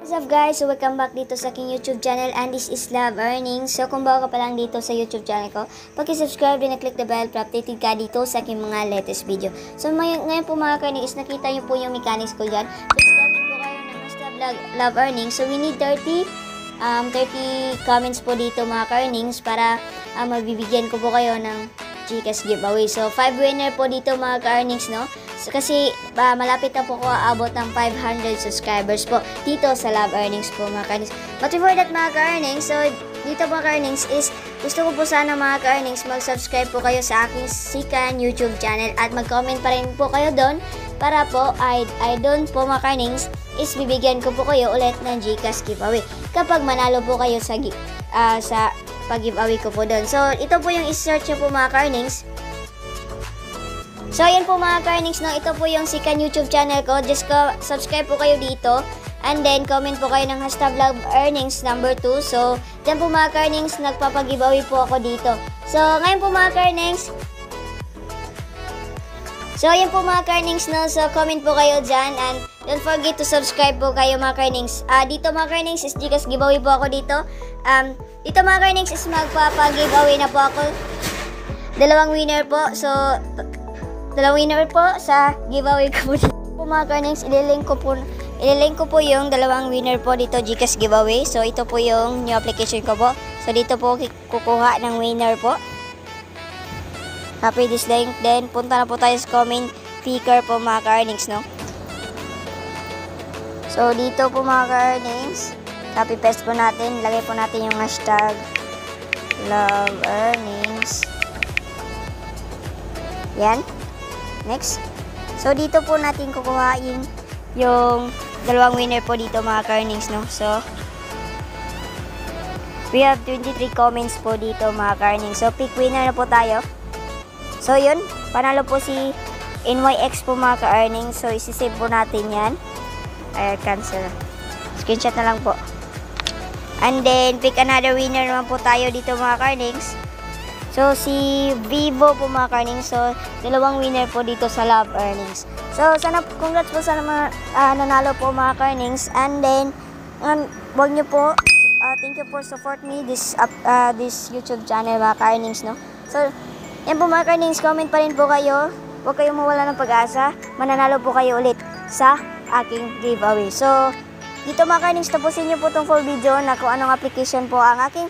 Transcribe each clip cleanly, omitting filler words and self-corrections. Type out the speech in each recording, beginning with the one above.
What's up guys? So welcome back dito sa aking YouTube channel and this is Love Earnings. So kung bago ka pa lang dito sa YouTube channel ko, pag-subscribe din na click the bell para updated ka dito sa aking mga latest video. So ngayon po mga karning is nakita nyo po yung mechanics ko dyan. Please comment po kayo ng hashtag Love Earnings. So we need 30 comments po dito mga karnings para mabibigyan ko po kayo ng Gcash giveaway. So 5 winner po dito mga ka-earnings, no? So, kasi malapit na po ko aabot ng 500 subscribers po dito sa Love Earnings po mga ka-earnings. But before that mga ka-earnings, so dito mga ka-earnings is gusto ko po sana mga ka-earnings mag-subscribe po kayo sa aking sikan YouTube channel at mag-comment pa rin po kayo doon para po ay doon po mga ka-earnings is bibigyan ko po kayo ulit ng Gcash giveaway kapag manalo po kayo sa pag-giveaway ko po doon. So, ito po yung i-search nyo po mga ka-earnings. So, ayan po mga ka-earnings, no? Ito po yung sikan YouTube channel ko. Just subscribe po kayo dito. And then, comment po kayo ng hashtag Love Earnings number 2. So, dyan po mga ka-earnings, nagpapag-giveaway po ako dito. So, ngayon po mga ka-earnings. So, ayan po mga ka-earnings, no? So, comment po kayo dyan. And don't forget to subscribe po kayo mga ka-earnings. Dito mga ka-earnings is Gcash giveaway po ako dito. Dito mga ka-earnings is magpapag-giveaway na po ako. Dalawang winner po. So, dalawang winner po sa giveaway ko po dito. Mga ka-earnings, ililink ko po yung dalawang winner po dito Gcash giveaway. So, ito po yung new application ko po. So, dito po kukuha ng winner po. Copy this link. Then, punta na po tayo sa comment picker po mga ka-earnings, no? So, dito po mga ka-earnings, copy paste po natin. Lagay po natin yung hashtag Love Earnings. Yan. Next. So, dito po natin kukuhain yung dalawang winner po dito mga ka-earnings, no? So, we have 23 comments po dito mga ka-earnings. So, pick winner na po tayo. So, yun. Panalo po si NYX po mga ka-earnings. So, isi-save po natin yan. Cancel. Screenshot na lang po. And then, pick another winner naman po tayo dito mga ka-earnings. So, si Vivo po mga ka-earnings. So, dalawang winner po dito sa Love Earnings. So, sana, congrats po sa nanalo po mga ka-earnings. And then, wag nyo po, thank you for support me this YouTube channel mga ka-earnings, no? So, yan po mga ka-earnings, comment pa rin po kayo. Huwag kayong mawala ng pag-asa. Mananalo po kayo ulit sa aking giveaway. So, dito mga ka-earnings, tapusin nyo po itong full video na kung anong application po ang aking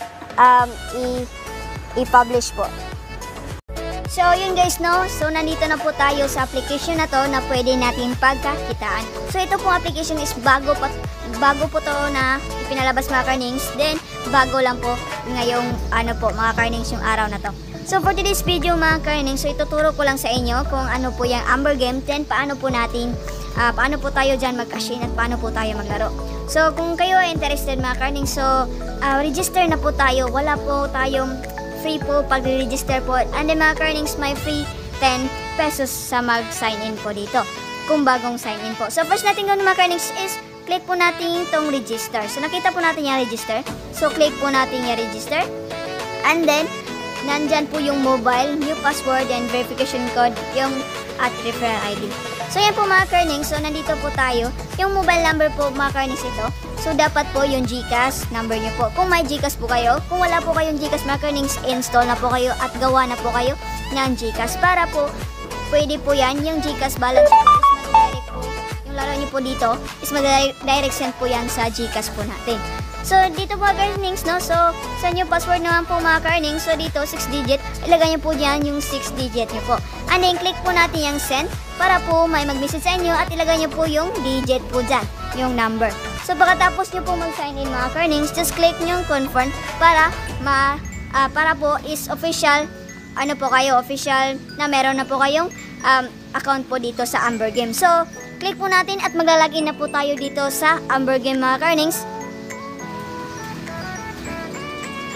i-publish po. So, yun guys, no? So, nandito na po tayo sa application na to na pwede natin pagkakitaan. So, ito pong application is bago po to na ipinalabas mga ka-earnings. Then, bago lang po ngayong mga ka-earnings yung araw na to. So, for today's video mga ka-earnings, so ituturo ko lang sa inyo kung ano po yung Amber Game, then paano po tayo dyan mag-cash-in at paano po tayo maglaro. So, kung kayo ay interested mga ka-earnings, so, register na po tayo. Wala po tayong free po pag-register po. And then mga ka-earnings, may free 10 pesos sa mag-sign in po dito. Kung bagong sign in po. So, first natin gawin mga ka-earnings is click po natin itong register. So, nakita po natin yung register. So, click po natin yung register. And then, nandyan po yung mobile, new password, and verification code, yung at referral ID. So, yan po mga ka-earnings. So, nandito po tayo. Yung mobile number po mga ka-earnings ito. So, dapat po yung Gcash number nyo po. Kung may Gcash po kayo, kung wala po kayong Gcash mga ka-earnings, install na po kayo at gawa na po kayo ng Gcash. Para po, pwede po yan, yung Gcash balance po is mag-direct po. Yung laro nyo po dito is mag-direct send po yan sa Gcash po natin. So, dito po mga ka-earnings, no? So, sa new password naman po mga ka-earnings, so dito 6 digit, ilagay nyo po dyan yung 6 digit nyo po. And then, click po natin yung send para po may mag-message sa inyo at ilagay nyo po yung digit po dyan, yung number. So, pagkatapos nyo po mag-sign in mga ka-earnings, just click nyo yung confirm para po is official, official na meron na po kayong account po dito sa Amber Game. So, click po natin at maglalagin na po tayo dito sa Amber Game mga ka-earnings.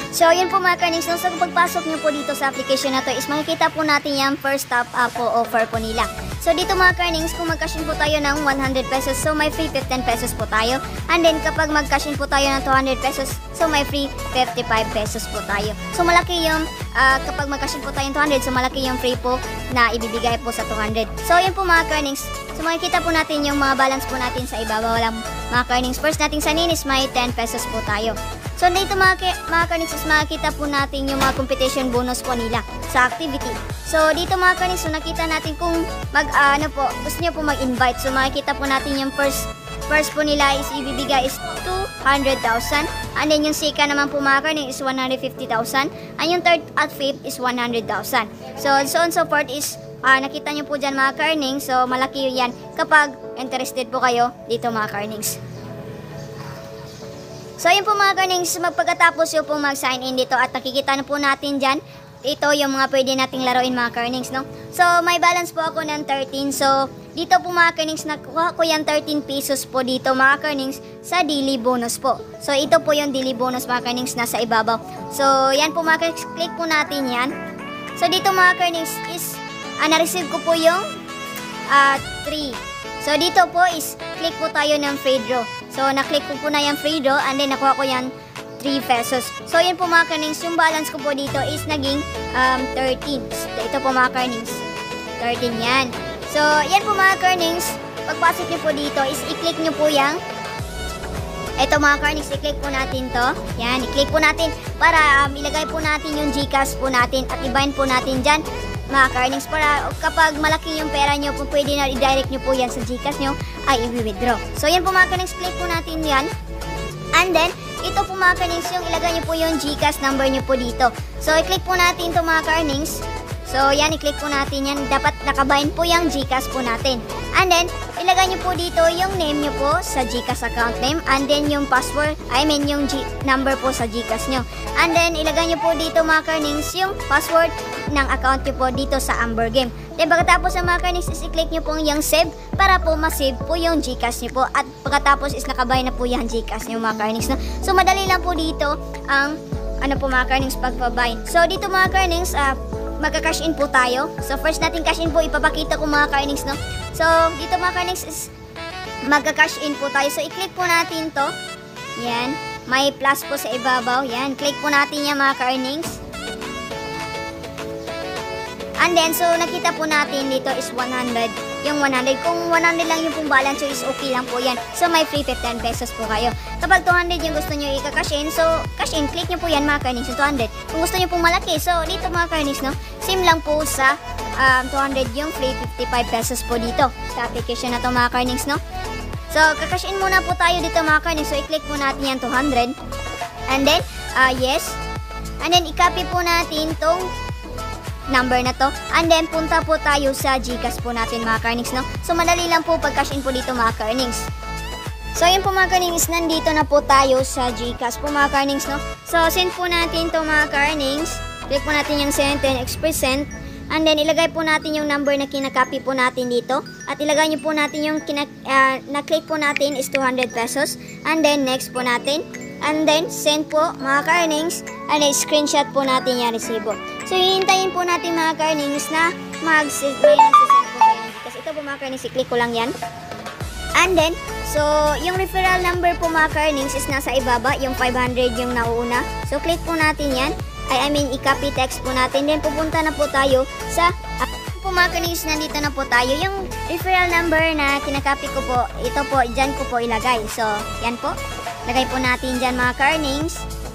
So, yun po mga karnings, so sa pagpasok nyo po dito sa application na to is makikita po natin yung first top up po offer po nila. So, dito mga karnings, kung mag-cash in po tayo ng 100 pesos, so may free 15 pesos po tayo. And then, kapag mag-cash in po tayo ng 200 pesos, so may free 55 pesos po tayo. So, malaki yung, kapag mag-cash in po tayo ng 200, so malaki yung free po na ibibigay po sa 200. So, yun po mga karnings. So, makikita po natin yung mga balance po natin sa ibabaw lang mga karnings. First nating sanin is may 10 pesos po tayo. So, dito mga karnings is makikita po natin yung mga competition bonus po nila sa activity. So, dito mga karnings, so nakita natin kung gusto nyo po mag-invite. So, makikita po natin yung first po nila is ibibigay is 200,000. And then yung second naman po mga karnings is 150,000. And yung third at fifth is 100,000. So on so forth is nakita nyo po dyan mga karnings. So, malaki yan kapag interested po kayo dito mga karnings. So, yun po mga karnings, magpagkatapos yung po mag-sign in dito at nakikita na po natin dyan, ito yung mga pwede nating laruin mga karnings, no? So, may balance po ako ng 13. So, dito po mga karnings, nakuha ko yung 13 pesos po dito mga karnings sa daily bonus po. So, ito po yung daily bonus mga karnings nasa ibabaw. So, yan po mga karnings, click po natin yan. So, dito mga karnings is, na-receive ko po yung 3. So, dito po is, click po tayo ng free draw. So, na-click ko po na yung free draw and then nakuha ko yan 3 pesos. So, yun po mga karnings, yung balance ko po dito is naging 13. Ito po mga karnings, 13 yan. So, yan po mga karnings, pagpasok nyo po dito is i-click nyo po yung ito mga karnings, i-click po natin to. Yan, i-click po natin para ilagay po natin yung GCash po natin at i-bind po natin dyan mga karnings para kapag malaki yung pera nyo po pwede na i-direct nyo po yan sa GCash nyo ay i-withdraw. So yan po mga karnings, click po natin yan. And then, ito po mga karnings, yung ilagay nyo po yung GCash number nyo po dito. So i-click po natin to mga karnings. So yan, i-click po natin yan. Dapat nakabind po yung GCash po natin. And then, ilagay nyo po dito yung name nyo po sa GCash account name. And then yung password, yung number po sa GCash nyo. And then, ilagay nyo po dito mga karnings yung password ng account nyo po dito sa Amber Game. Then pagkatapos sa mga karnings is i-click nyo po yung save para po ma-save po yung GCash nyo po. At pagkatapos is nakabay na po yung GCash nyo mga karnings. No? So madali lang po dito ang po mga karnings pagpabind. So dito mga karnings, magka-cash in po tayo. So first natin cash in po, ipapakita ko mga karnings. No? So dito mga karnings is magka-cash in po tayo. So i-click po natin to. Yan. May plus po sa ibabaw. Yan. Click po natin yan mga karnings. And then, so, nakita po natin dito is 100. Yung 100. Kung 100 lang yung pong balance, so is okay lang po yan. So, may free 15 pesos po kayo. Kapag 200 yung gusto nyo i-cash in, so, cash in, click nyo po yan mga karnings, yung 200. Kung gusto nyo pong malaki, so, dito mga karnings, no, same lang po sa 200 yung free 55 pesos po dito. Sa application na to mga karnings, no. So, kakash in muna po tayo dito mga karnings. So, i-click po natin yan 200. And then, yes. And then, i-copy po natin tong number na to. And then, punta po tayo sa GCash po natin mga karnings, no? So, madali lang po pag-cash in po dito mga karnings. So, yun po mga karnings, nandito na po tayo sa GCash po mga karnings, no? So, send po natin to mga karnings. Click po natin yung send and express. And then, ilagay po natin yung number na kinakopy po natin dito. At ilagay nyo po natin yung na-click po natin is 200 pesos. And then, next po natin. And then, send po mga karnings. And then, screenshot po natin yung resibo. So, hihintayin po natin mga karnings na mag-send po kayo. Kasi ito po mga karnings, i-click ko lang yan. And then, so, yung referral number po mga karnings is nasa ibaba. Yung 500 yung nauuna. So, click po natin yan. I-copy text po natin. Then, pupunta na po tayo sa po mga karnings, nandito na po tayo. Yung referral number na kinakopy ko po, ito po, dyan ko po ilagay. So, yan po. Lagay po natin dyan mga karnings.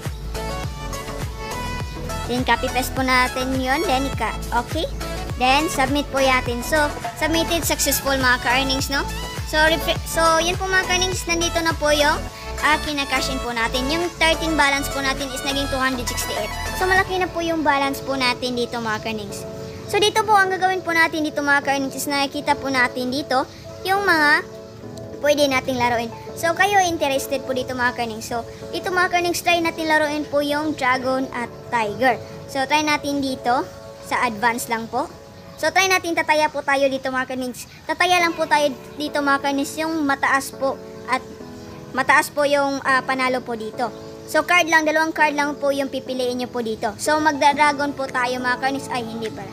Then, copy paste po natin yun. Then, okay. Then, submit po natin. So, submitted successful mga ka-earnings, no? So, yun po mga ka-earnings, nandito na po yung kinakash in po natin. Yung 13 balance po natin is naging 268. So, malaki na po yung balance po natin dito mga ka-earnings. So, dito po, ang gagawin po natin dito mga ka-earnings is nakikita po natin dito yung mga pwede nating laruin. So, kayo interested po dito mga ka-earnings. So, dito mga ka-earnings, try natin laruin po yung Dragon at Tiger. So, try natin dito sa advance lang po. So, try natin tataya po tayo dito mga ka-earnings. Tataya lang po tayo dito mga ka-earnings yung mataas po at mataas po yung panalo po dito. So card lang, dalawang card lang po yung pipiliin nyo po dito. So magda-dragon po tayo mga karnings. Ay, hindi pala.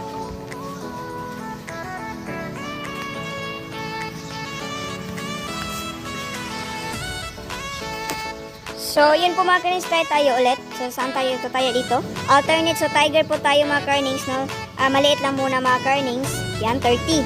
So, yun po mga karnings, tayo ulit. So, saan tayo? Ito tayo dito. Alternate, so tiger po tayo mga karnings, no? Maliit lang muna mga karnings. Yan, 30.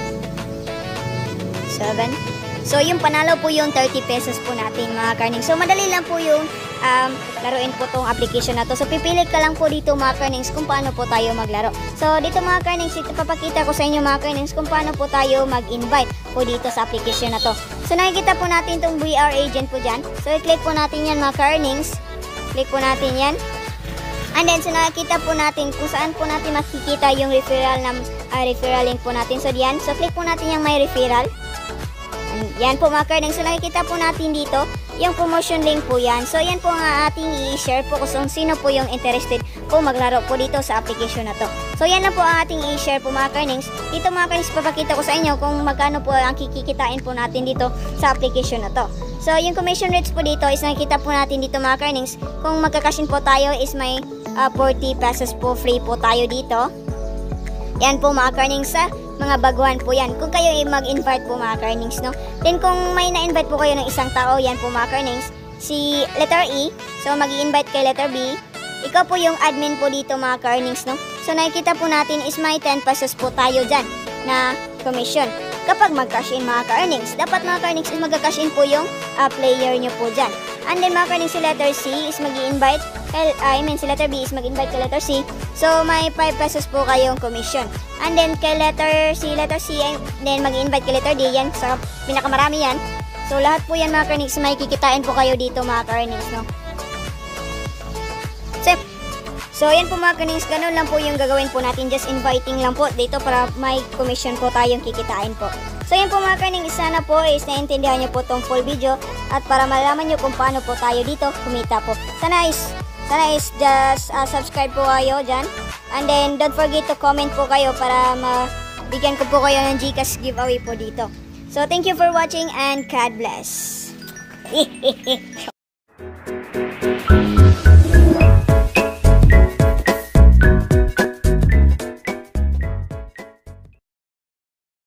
7. So, yung panalo po yung 30 pesos po natin mga karnings. So, madali lang po yung laruin po tong application na to. So, pipili ka lang po dito mga karnings kung paano po tayo maglaro. So, dito mga karnings, ito papakita ko sa inyo mga karnings kung paano po tayo mag-invite po dito sa application na to. So, nakikita po natin itong VR agent po dyan. So, i-click po natin yan mga karnings. Click po natin yan. And then, so nakikita po natin kung saan po natin makikita yung referral link po natin. So, diyan. So, click po natin yung may referral. And yan po mga karnings. So, nakikita po natin dito yung promotion link po yan. So, yan po nga ating i-share po kung sino po yung interested po maglaro po dito sa application na to. So, yan na po ang ating i-share po mga karnings. Dito mga karnings, papakita ko sa inyo kung magkano po ang kikitain po natin dito sa application na to. So, yung commission rates po dito is nakikita po natin dito mga karnings. Kung magkakashin po tayo is may 40 pesos po free po tayo dito. Yan po mga karnings sa mga baguhan po yan. Kung kayo mag-invite po mga karnings, no? Then kung may na-invite po kayo ng isang tao, yan po mga karnings, si letter E, so mag-i-invite kay letter B, ikaw po yung admin po dito mga karnings, no? So nakikita po natin is may 10 pesos po tayo dyan na commission. Kapag mag-cash in mga karnings, dapat mga karnings is mag-cash in po yung player nyo po dyan. And then mga karnings, si letter C is mag-i-invite, si letter B is mag-invite kay letter C. So may 5 pesos po kayong commission. And then kay letter C, then mag-invite kay letter D, yan sa pinakamarami yan. So lahat po yan mga karnings, may kikitain po kayo dito mga karnings, no? So yan po mga karnings, ganun lang po yung gagawin po natin, just inviting lang po dito para may commission po tayong kikitain po. So yan po mga karnings, sana po is naintindihan nyo po tong full video at para malaman nyo kung paano po tayo dito kumita po. Sana is just subscribe po kayo dyan. And then, don't forget to comment po kayo para mabigyan ko po kayo ng GCash giveaway po dito. So, thank you for watching and God bless.